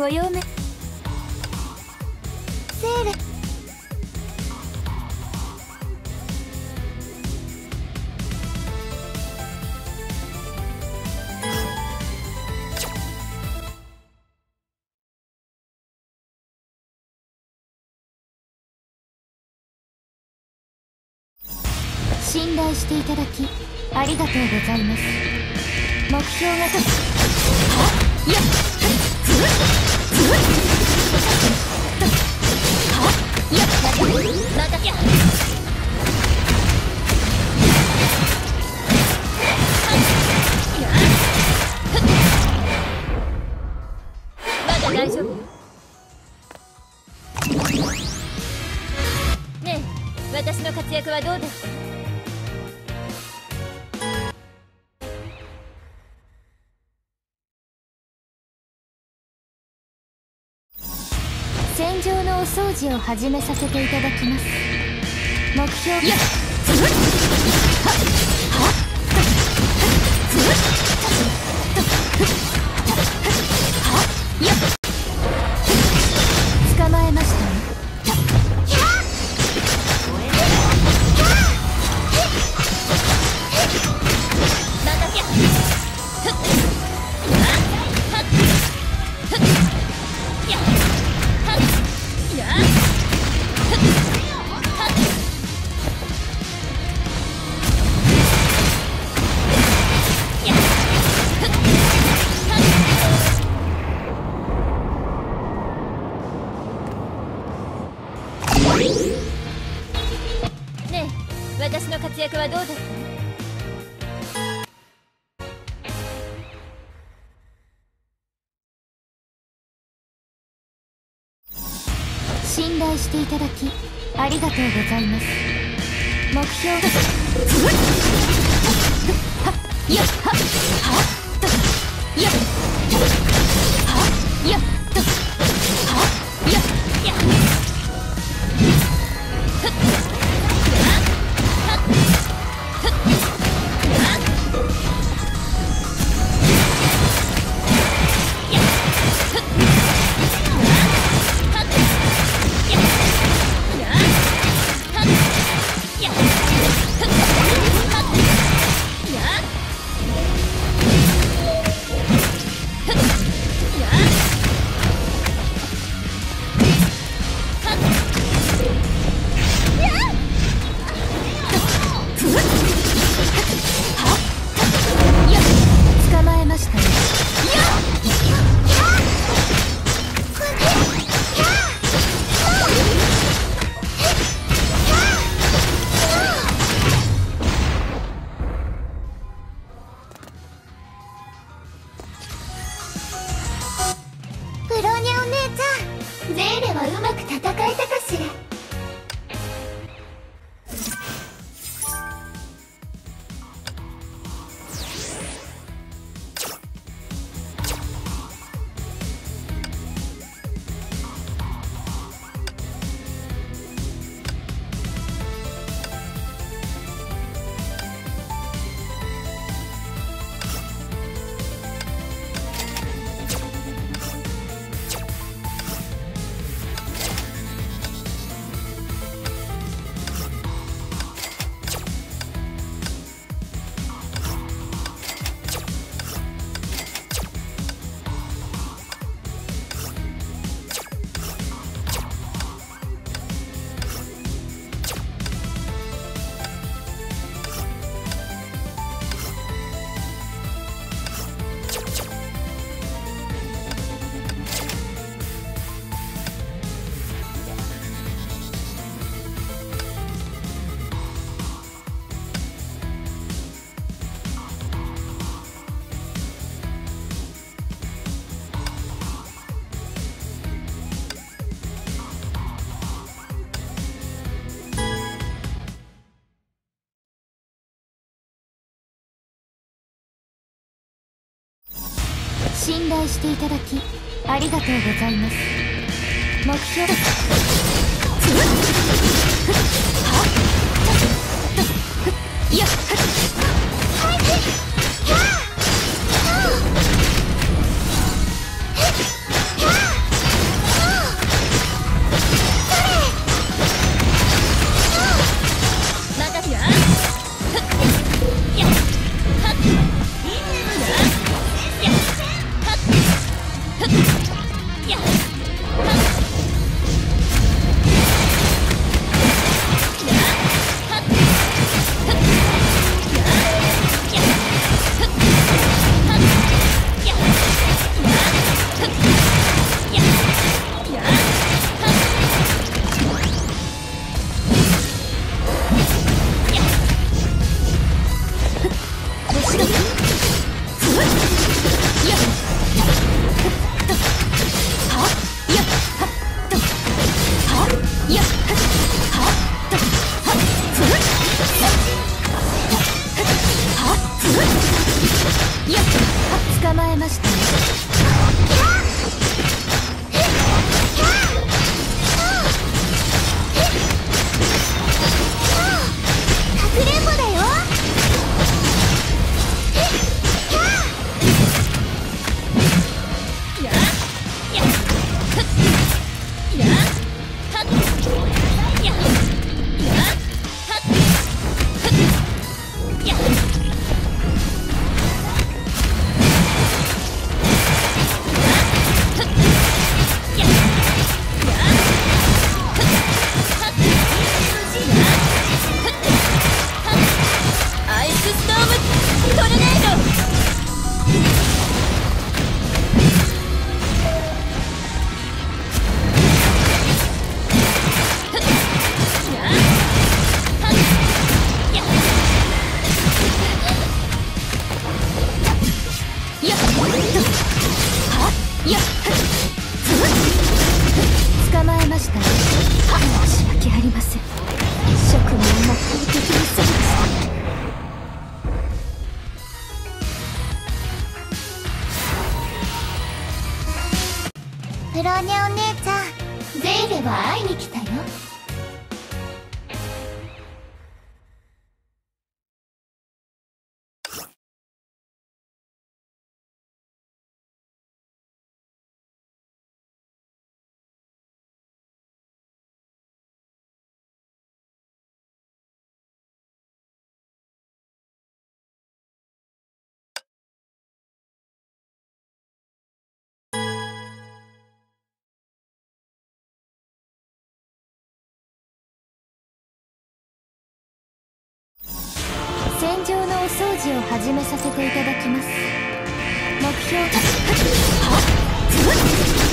ご用命。セール。信頼していただきありがとうございます。目標がやっまだ大丈夫よ。ねえ、私の活躍はどうだった？戦場のお掃除を始めさせていただきます。目標やっ捕まえましたね。ねえ、私の活躍はどうだった？信頼していただきありがとうございます。目標がやっはっはっとやっはっやっとはっやっやっゼーレはうまく戦えたかしら。信頼していただきありがとうございます。目標やっはっえました。申し訳ありません。職務を全うできませんでした。 ブローニャお姉ちゃん、ゼイレは会いに来たよ。 戦場のお掃除を始めさせていただきます。目標はっ